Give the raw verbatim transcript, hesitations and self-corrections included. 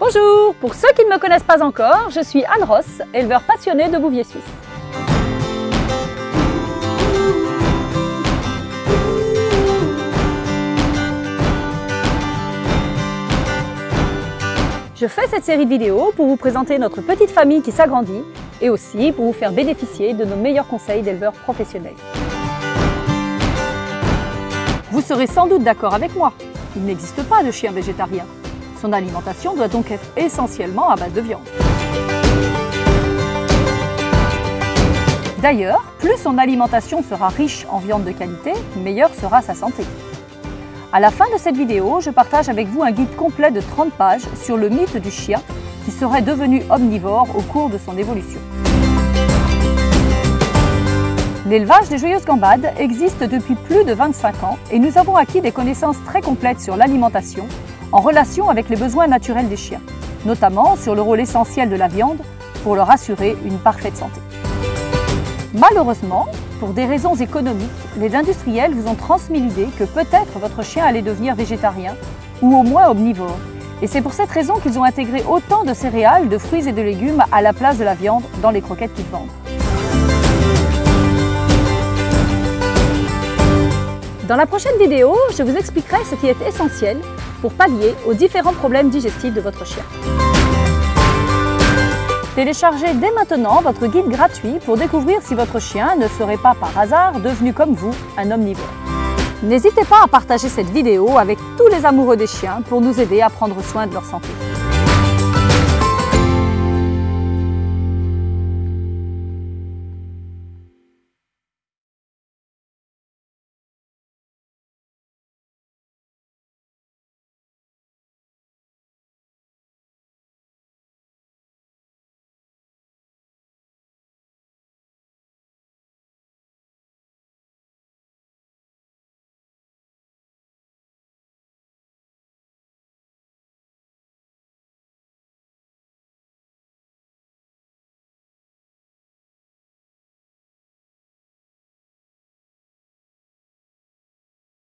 Bonjour! Pour ceux qui ne me connaissent pas encore, je suis Anne Ross, éleveur passionné de bouvier suisse. Je fais cette série de vidéos pour vous présenter notre petite famille qui s'agrandit et aussi pour vous faire bénéficier de nos meilleurs conseils d'éleveurs professionnels. Vous serez sans doute d'accord avec moi, il n'existe pas de chien végétarien. Son alimentation doit donc être essentiellement à base de viande. D'ailleurs, plus son alimentation sera riche en viande de qualité, meilleure sera sa santé. À la fin de cette vidéo, je partage avec vous un guide complet de trente pages sur le mythe du chien qui serait devenu omnivore au cours de son évolution. L'élevage des joyeuses gambades existe depuis plus de vingt-cinq ans et nous avons acquis des connaissances très complètes sur l'alimentation en relation avec les besoins naturels des chiens, notamment sur le rôle essentiel de la viande pour leur assurer une parfaite santé. Malheureusement, pour des raisons économiques, les industriels vous ont transmis l'idée que peut-être votre chien allait devenir végétarien ou au moins omnivore. Et c'est pour cette raison qu'ils ont intégré autant de céréales, de fruits et de légumes à la place de la viande dans les croquettes qu'ils vendent. Dans la prochaine vidéo, je vous expliquerai ce qui est essentiel pour pallier aux différents problèmes digestifs de votre chien. Téléchargez dès maintenant votre guide gratuit pour découvrir si votre chien ne serait pas par hasard devenu comme vous un omnivore. N'hésitez pas à partager cette vidéo avec tous les amoureux des chiens pour nous aider à prendre soin de leur santé.